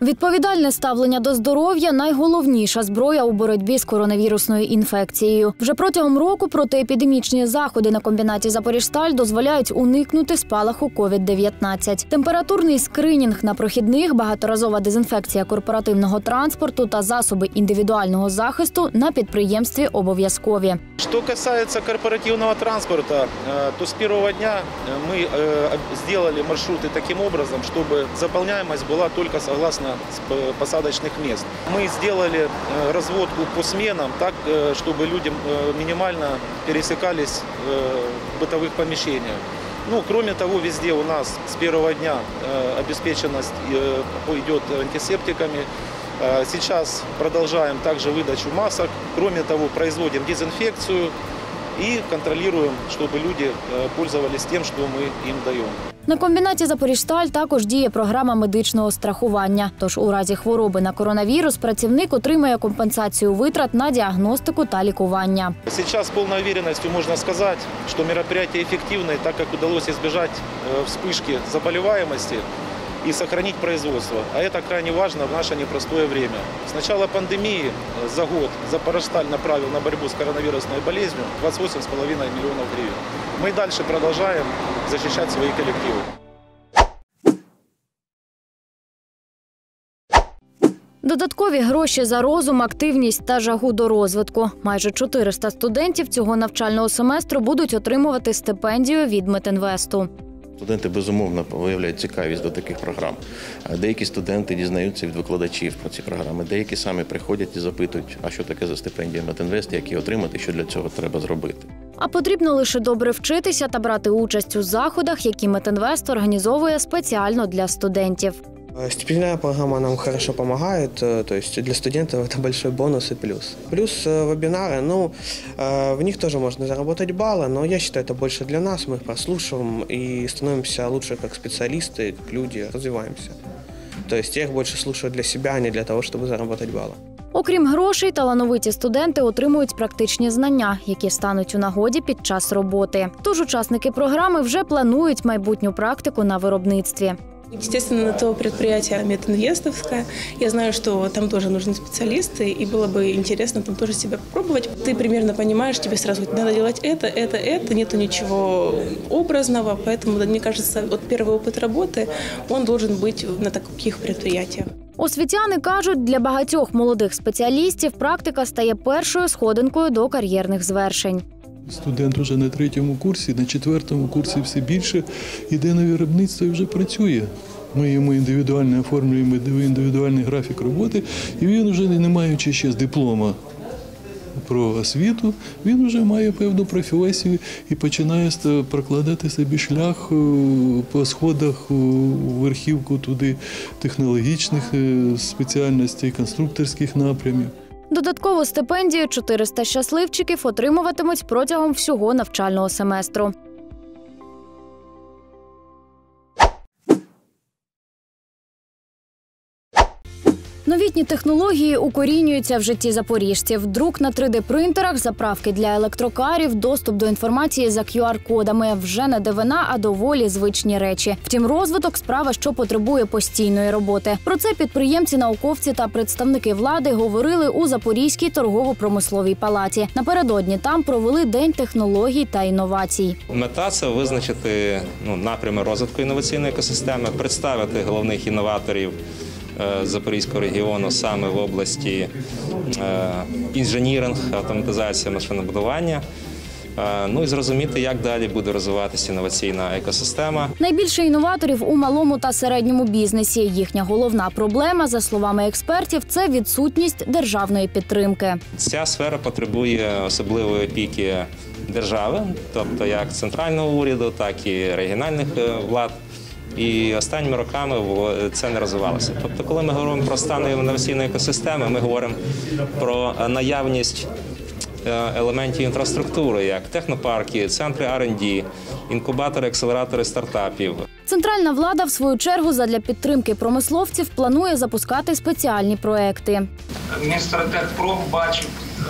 Відповідальне ставлення до здоров'я – найголовніша зброя у боротьбі з коронавірусною інфекцією. Вже протягом року протиепідемічні заходи на комбінаті «Запоріжсталь» дозволяють уникнути спалаху COVID-19. Температурний скринінг на прохідних, багаторазова дезінфекція корпоративного транспорту та засоби індивідуального захисту на підприємстві обов'язкові. Что касается корпоративного транспорта, то с первого дня мы сделали маршруты таким образом, чтобы заполняемость была только согласно посадочных мест. Мы сделали разводку по сменам так, чтобы люди минимально пересекались в бытовых помещениях. Кроме того, везде у нас с первого дня обеспеченность идет антисептиками. Сейчас продолжаем также выдачу масок. Кроме того, производим дезинфекцию и контролируем, чтобы люди пользовались тем, что мы им даем. На комбінаті «Запоріжсталь» також діє програма медичного страхування. Тож у разі хвороби на коронавірус працівник отримає компенсацію витрат на діагностику та лікування. Сейчас с полной уверенностью можно сказать, что мероприятие эффективное, так как удалось избежать вспышки заболеваемости и сохранить производство. А это крайне важно в наше непростое время. С начала пандемии за год «Запоріжсталь» направил на борьбу с коронавирусной болезнью 28,5 миллионов гривен. Мы и дальше продолжаем защищать свои коллективы. Додаткові гроші за розум, активність та жагу до розвитку. Майже 400 студентів цього навчального семестру будуть отримувати стипендію від Метінвесту. Студенти, безумовно, виявляють цікавість до таких програм. Деякі студенти дізнаються від викладачів про ці програми, деякі самі приходять і запитують, а що таке за стипендія Метінвест, як її отримати, що для цього треба зробити. А потрібно лише добре вчитися та брати участь у заходах, які Метінвест організовує спеціально для студентів. Стипендиальная программа нам хорошо помогает, то есть для студентов это большой бонус и плюс. Плюс вебинары, в них тоже можно заработать баллы, но я считаю, это больше для нас, мы их прослушиваем и становимся лучше как специалисты, как люди, развиваемся. То есть я их больше слушаю для себя, а не для того, чтобы заработать баллы. Окрім грошей, талановиті студенти отримують практичні знання, які стануть у нагоді під час роботи. Тож учасники програми вже планують майбутню практику на виробництві. Естественно, на то предприятие Метинвестовское. Я знаю, что там тоже нужны специалисты, и было бы интересно там тоже себя попробовать. Ты примерно понимаешь, тебе сразу надо делать это, нету ничего образного, поэтому, мне кажется, первый опыт работы, он должен быть на таких предприятиях. Освітяни кажуть, для багатьох молодих спеціалістів практика стає першою сходинкою до кар'єрних звершень. Студент вже на 3-му курсі, на 4-му курсі все більше йде на виробництво і вже працює. Ми йому індивідуально оформлюємо індивідуальний графік роботи, і він вже, не маючи ще диплома про освіту, він вже має певну професію і починає прокладати собі шлях по сходах у верхівку туди технологічних спеціальностей, конструкторських напрямів. Додаткову стипендію 400 щасливчиків отримуватимуть протягом всього навчального семестру. Новітні технології укорінюються в житті запоріжців. Друк на 3D-принтерах, заправки для електрокарів, доступ до інформації за QR-кодами – вже не дивина, а доволі звичні речі. Втім, розвиток – справа, що потребує постійної роботи. Про це підприємці, науковці та представники влади говорили у Запорізькій торгово-промисловій палаті. Напередодні там провели День технологій та інновацій. Мета – це визначити напрями розвитку інноваційної екосистеми, представити головних інноваторів Запорізького регіону саме в області інженіринг, автоматизація, машинобудування. І зрозуміти, як далі буде розвиватися інноваційна екосистема. Найбільше інноваторів у малому та середньому бізнесі. Їхня головна проблема, за словами експертів, це відсутність державної підтримки. Ця сфера потребує особливої опіки держави, тобто як центрального уряду, так і регіональних влад. І останніми роками це не розвивалося. Тобто, коли ми говоримо про стан інноваційної екосистеми, ми говоримо про наявність елементів інфраструктури, як технопарки, центри R&D, інкубатори, акселератори стартапів. Центральна влада, в свою чергу, задля підтримки промисловців планує запускати спеціальні проекти. Мінстратегпром бачить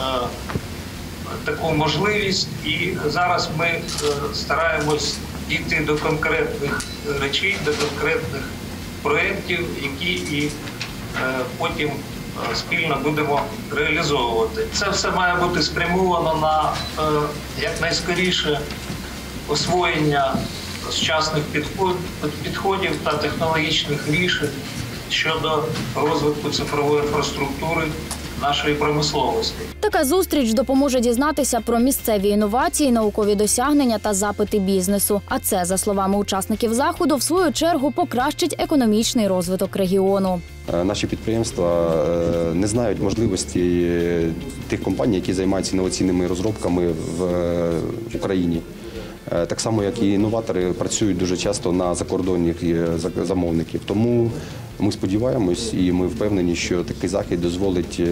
таку можливість, і зараз ми стараємось дійти до конкретних речей, до конкретних проєктів, які і потім спільно будемо реалізовувати. Це все має бути спрямовано на якнайскоріше освоєння сучасних підходів та технологічних рішень щодо розвитку цифрової інфраструктури нашої промисловості. Така зустріч допоможе дізнатися про місцеві інновації, наукові досягнення та запити бізнесу. А це, за словами учасників заходу, в свою чергу покращить економічний розвиток регіону. Наші підприємства не знають можливості тих компаній, які займаються інноваційними розробками в Україні. Так само, як і інноватори працюють дуже часто на закордонних замовників. Тому ми сподіваємось і ми впевнені, що такий захід дозволить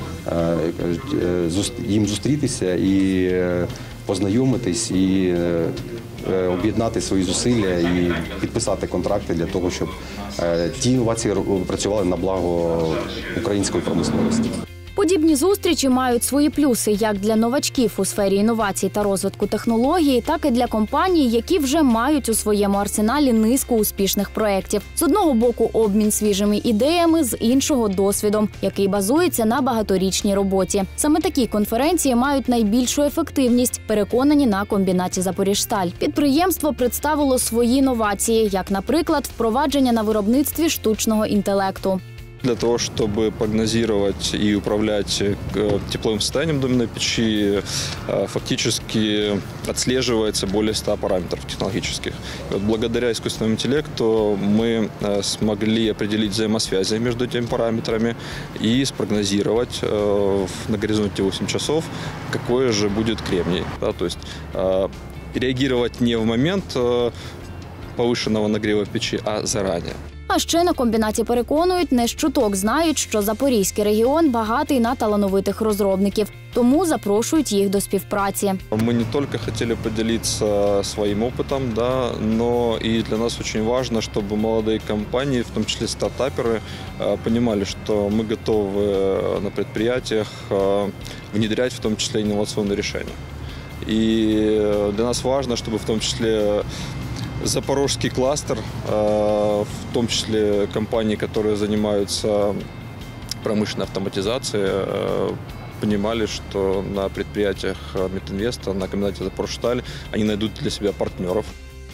їм зустрітися і познайомитись, і об'єднати свої зусилля і підписати контракти для того, щоб ті інновації працювали на благо української промисловості. Подібні зустрічі мають свої плюси як для новачків у сфері інновацій та розвитку технологій, так і для компаній, які вже мають у своєму арсеналі низку успішних проєктів. З одного боку обмін свіжими ідеями, з іншого – досвідом, який базується на багаторічній роботі. Саме такі конференції мають найбільшу ефективність, переконані на комбінаті «Запоріжсталь». Підприємство представило свої новації, як, наприклад, впровадження на виробництві штучного інтелекту. Для того, чтобы прогнозировать и управлять тепловым состоянием доменной печи, фактически отслеживается более 100 параметров технологических. И вот благодаря искусственному интеллекту мы смогли определить взаимосвязи между этими параметрами и спрогнозировать на горизонте 8 часов, какой же будет кремний. Да, то есть реагировать не в момент повышенного нагрева печи, а заранее. А ще на комбінаті переконують, не щуток знають, що Запорізький регіон багатий на талановитих розробників, тому запрошують їх до співпраці. Мы не только хотели поделиться своим опытом, да, но и для нас очень важно, чтобы молодые компании, в том числе стартаперы, понимали, что мы готовы на предприятиях внедрять в том числе инновационные решения. И для нас важно, чтобы в том числе Запорожский кластер, в том числе компании, которые занимаются промышленной автоматизацией, понимали, что на предприятиях Метинвеста, на комбинате Запорожсталь они найдут для себя партнеров.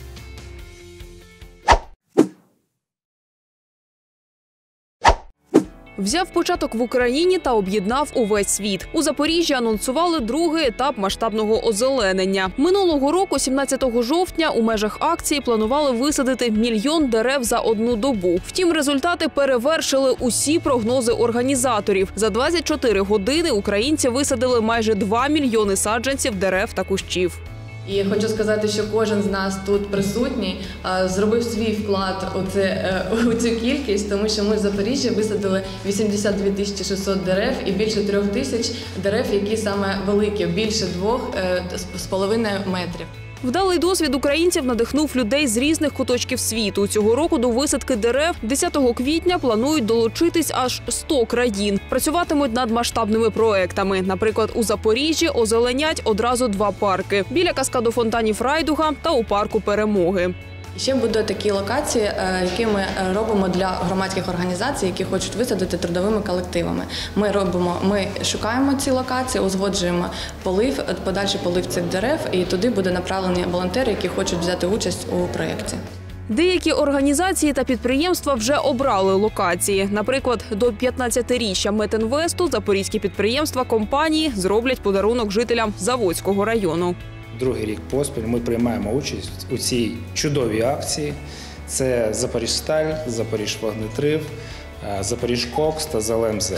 Взяв початок в Україні та об'єднав увесь світ. У Запоріжжі анонсували другий етап масштабного озеленення. Минулого року, 17 жовтня, у межах акції планували висадити 1 мільйон дерев за одну добу. Втім, результати перевершили усі прогнози організаторів. За 24 години українці висадили майже 2 мільйони саджанців дерев та кущів. І хочу сказати, що кожен з нас тут присутній зробив свій вклад у цю кількість, тому що ми в Запоріжжі висадили 82 600 дерев і більше 3 тисяч дерев, які саме великі, більше 2,5 метрів. Вдалий досвід українців надихнув людей з різних куточків світу. Цього року до висадки дерев 10 квітня планують долучитись аж 100 країн. Працюватимуть над масштабними проектами. Наприклад, у Запоріжжі озеленять одразу 2 парки – біля каскаду фонтанів Райдуга та у парку Перемоги. Ще будуть такі локації, які ми робимо для громадських організацій, які хочуть висадити трудовими колективами. Ми шукаємо ці локації, узгоджуємо полив, подальший полив цих дерев, і туди буде направлені волонтери, які хочуть взяти участь у проєкті. Деякі організації та підприємства вже обрали локації. Наприклад, до 15-річчя Метинвесту запорізькі підприємства компанії зроблять подарунок жителям Заводського району. Другий рік поспіль ми приймаємо участь у цій чудовій акції. Це Запоріжсталь, Запоріжвогнетрив, Запоріжкокс та ЗЛМЗ.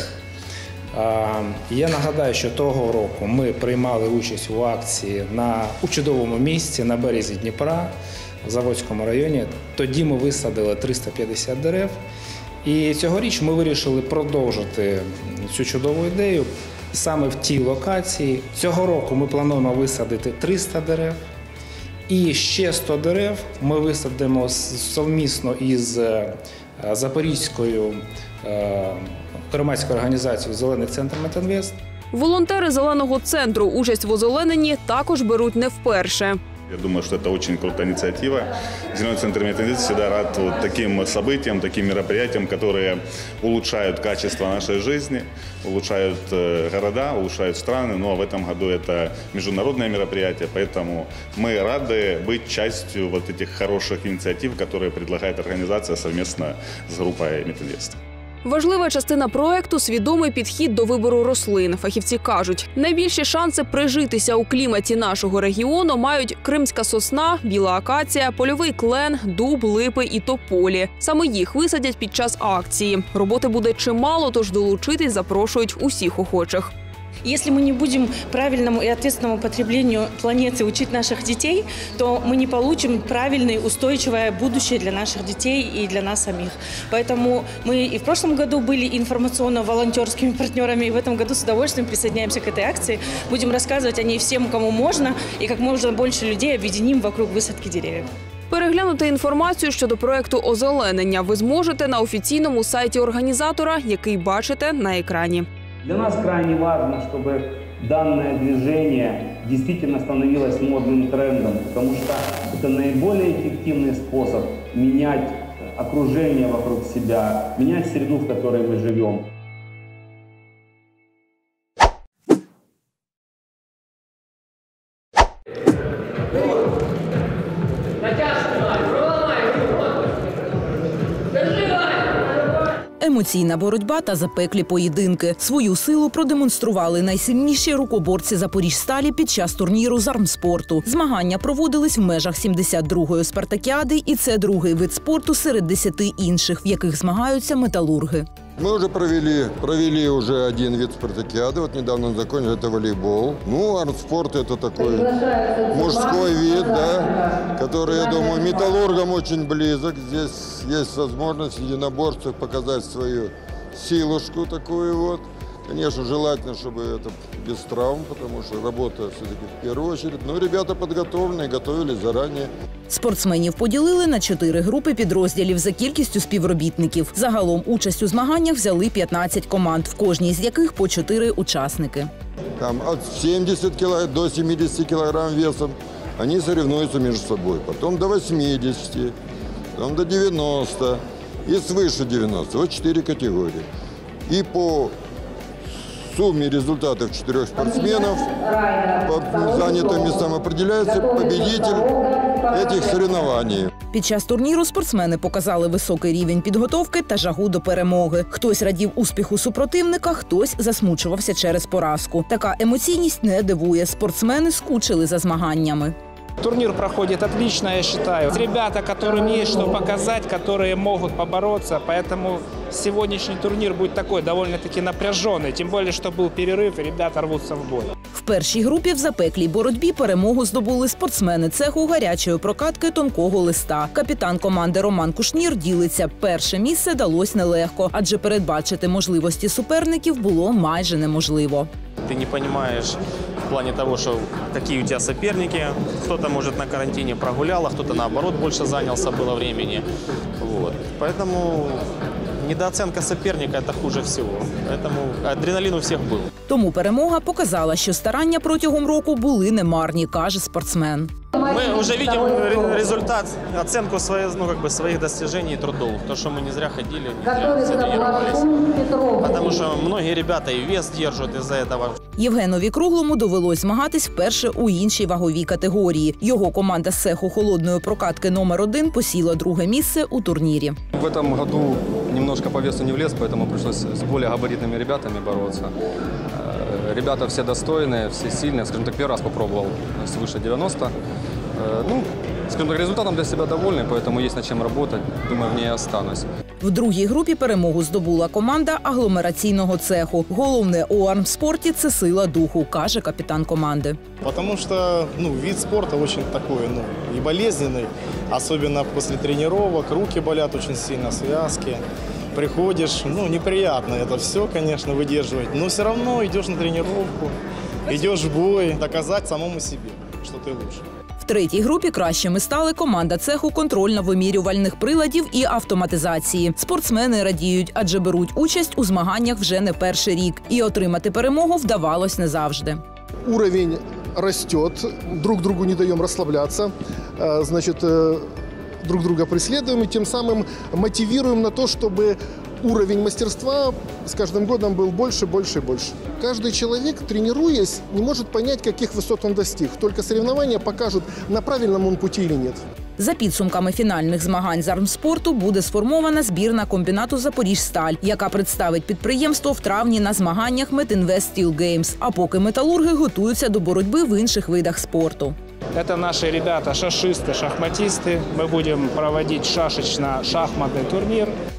Я нагадаю, що того року ми приймали участь у акції у чудовому місці на березі Дніпра, в Заводському районі. Тоді ми висадили 350 дерев. І цьогоріч ми вирішили продовжити цю чудову ідею саме в тій локації. Цього року ми плануємо висадити 300 дерев. І ще 100 дерев ми висадимо совмісно із Запорізькою громадською організацією «Зелений центр Метинвест». Волонтери «Зеленого центру» участь в озелененні також беруть не вперше. Я думаю, что это очень крутая инициатива. Зеленый центр методистов всегда рад вот таким событиям, таким мероприятиям, которые улучшают качество нашей жизни, улучшают города, улучшают страны. Ну а в этом году это международное мероприятие, поэтому мы рады быть частью вот этих хороших инициатив, которые предлагает организация совместно с группой методистов. Важлива частина проекту – свідомий підхід до вибору рослин. Фахівці кажуть, найбільші шанси прижитися у кліматі нашого регіону мають кримська сосна, біла акація, польовий клен, дуб, липи і тополі. Саме їх висадять під час акції. Роботи буде чимало, тож долучитись запрошують усіх охочих. Если мы не будем правильному и ответственному потреблению планеты учить наших детей, то мы не получим правильное, устойчивое будущее для наших детей и для нас самих. Поэтому мы и в прошлом году были информационно-волонтерскими партнерами, и в этом году с удовольствием присоединяемся к этой акции. Будем рассказывать о ней всем, кому можно, и как можно больше людей объединим вокруг высадки деревьев. Переглянути інформацію щодо проекту озеленення ви зможете на офіційному сайті організатора, який бачите на екрані. Для нас крайне важно, чтобы данное движение действительно становилось модным трендом, потому что это наиболее эффективный способ менять окружение вокруг себя, менять среду, в которой мы живем. Емоційна боротьба та запеклі поєдинки. Свою силу продемонстрували найсильніші рукоборці Запоріжсталі під час турніру з армспорту. Змагання проводились в межах 72-ї спартакіади, і це другий вид спорту серед 10 інших, в яких змагаються металурги. Мы уже провели уже один вид спартакиады, вот недавно он закончился, это волейбол. Ну, армспорт это такой мужской вид, да, который, я думаю, металлургам очень близок. Здесь есть возможность в единоборствах показать свою силушку такую вот. Конечно, желательно, чтобы это без травм, потому что работа все-таки в первую очередь. Но ребята подготовлены, готовились заранее. Спортсменів поділили на 4 групи підрозділів за кількістю співробітників. Загалом участь у змаганнях взяли 15 команд, в кожній з яких по 4 учасники. Там от 70 кг до 70 кг весом они соревнуются между собой. Потом до 80, потом до 90 и свыше 90. Вот 4 категории. И по сумме результатов 4 спортсменов по занятым местам определяется победитель этих соревнований. Під час турніру спортсмени показали високий рівень підготовки та жагу до перемоги. Хтось радів успіху супротивника, хтось засмучувався через поразку. Така емоційність не дивує. Спортсмени скучили за змаганнями. Турнир проходит отлично, я считаю. Ребята, которым есть что показать, которые могут побороться, поэтому сегодняшний турнир будет такой довольно-таки напряженный. Тем более, что был перерыв, и ребята рвутся в бой. В першій групі в запеклій боротьбі перемогу здобули спортсмени цеху гарячої прокатки тонкого листа. Капітан команди Роман Кушнір ділиться. Перше місце далось нелегко, адже передбачити можливості суперників було майже неможливо. Ты не понимаешь в плане того, что какие у тебя соперники. Кто-то, может, на карантине прогулял, а кто-то, наоборот, больше занялся, было времени. Вот. Поэтому недооценка соперника – это хуже всего. Поэтому адреналин у всех был. Тому перемога показала, що старання протягом року були немарні, каже спортсмен. Мы уже видим результат, оценку своих достижений и трудов. То, что мы не зря ходили, не зря все тренировались. Потому что многие ребята и вес держат из-за этого. Євгенові Круглому довелось змагатись вперше у іншій ваговій категорії. Його команда з цеху холодної прокатки номер 1 посіла друге місце у турнірі. В этом году немножко по весу не влез, поэтому пришлось с более габаритными ребятами бороться. Ребята все достойные, все сильные. Скажем так, первый раз попробовал свыше 90. Ну, скажем так, результатом для себя довольный, поэтому есть над чем работать. Думаю, в ней останусь. В другій групі перемогу здобула команда агломераційного цеху. Головне у армспорті – це сила духу, каже капітан команди. Потому что вид спорта очень такой, и болезненный, особенно после тренировок, руки болят очень сильно, связки. Приходишь, неприятно это все, конечно, выдерживать, но все равно идешь на тренировку, идешь в бой, доказать самому себе, что ты лучше. В третій групі кращими стали команда цеху контрольно-вимірювальних приладів і автоматизації. Спортсмени радіють, адже беруть участь у змаганнях вже не перший рік. І отримати перемогу вдавалось не завжди. Уровень растет, друг другу не даем расслабляться, значит, друг друга преследуем и тем самым мотивируем на то, чтобы уровень мастерства с каждым годом был больше, больше и больше. Каждый человек, тренируясь, не может понять, каких высот он достиг. Только соревнования покажут, на правильном он пути или нет. За підсумками фінальних змагань з армспорту буде сформована збірна комбінату «Запоріжсталь», яка представить підприємство в травні на змаганнях Метінвест Стіл Геймс. А поки металурги готуються до боротьби в інших видах спорту. Это наши ребята, шашисты, шахматисты. Мы будем проводить шашечно-шахматный турнир.